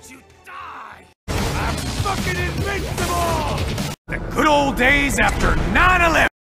you die! I'm fucking invincible! The good old days after 9/11!